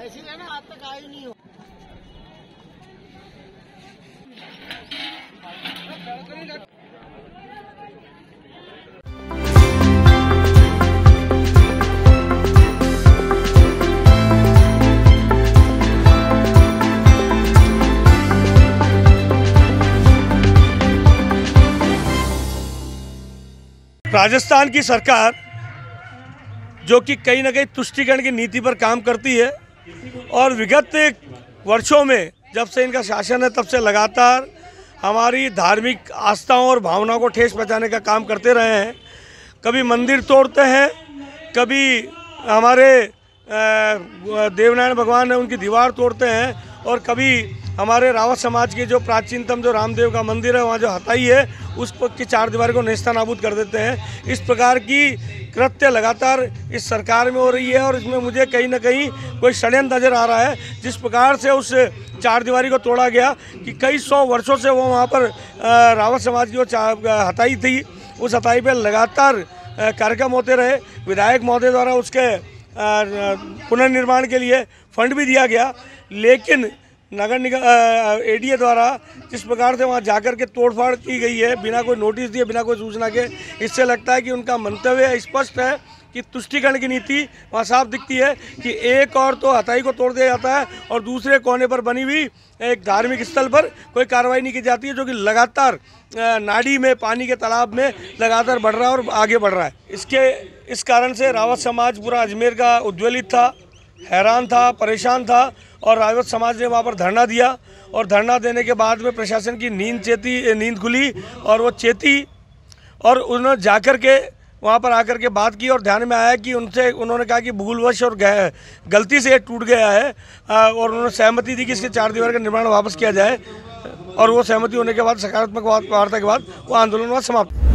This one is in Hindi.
ऐसी है ना, आज तक आई नहीं हो। राजस्थान की सरकार जो कि कहीं ना कहीं तुष्टीकरण की नीति पर काम करती है और विगत वर्षों में जब से इनका शासन है तब से लगातार हमारी धार्मिक आस्थाओं और भावनाओं को ठेस पहुंचाने का काम करते रहे हैं। कभी मंदिर तोड़ते हैं, कभी हमारे देवनारायण भगवान है उनकी दीवार तोड़ते हैं और कभी हमारे रावत समाज के जो प्राचीनतम जो रामदेव का मंदिर है वहाँ जो हताई है उस पर की चारदीवारी को नेस्तनाबूद कर देते हैं। इस प्रकार की कृत्य लगातार इस सरकार में हो रही है और इसमें मुझे कहीं ना कहीं कोई षड्यंत्र नज़र आ रहा है। जिस प्रकार से उस चारदीवारी को तोड़ा गया कि कई सौ वर्षों से वो वहाँ पर रावत समाज की जो हताई थी उस हताई पर लगातार कार्यक्रम होते रहे। विधायक महोदय द्वारा उसके पुनर्निर्माण के लिए फंड भी दिया गया, लेकिन नगर निगम एडीए द्वारा जिस प्रकार से वहाँ जाकर के तोड़फाड़ की गई है बिना कोई नोटिस दिए, बिना कोई सूचना के, इससे लगता है कि उनका मंतव्य स्पष्ट है कि तुष्टीकरण की नीति वहाँ साफ दिखती है कि एक और तो हताई को तोड़ दिया जाता है और दूसरे कोने पर बनी हुई एक धार्मिक स्थल पर कोई कार्रवाई नहीं की जाती है, जो कि लगातार नाड़ी में पानी के तालाब में लगातार बढ़ रहा है और आगे बढ़ रहा है। इस कारण से रावत समाज पूरा अजमेर का उद्वेलित था, हैरान था, परेशान था और रावत समाज ने वहाँ पर धरना दिया और धरना देने के बाद में प्रशासन की नींद खुली और वो चेती और उन्होंने जाकर के वहाँ पर आकर के बात की और ध्यान में आया कि उन्होंने कहा कि भूलवश और गलती से ये टूट गया है और उन्होंने सहमति दी कि इसके चारदीवारी का निर्माण वापस किया जाए और वो सहमति होने के बाद सकारात्मक वार्ता के बाद वो आंदोलन समाप्त।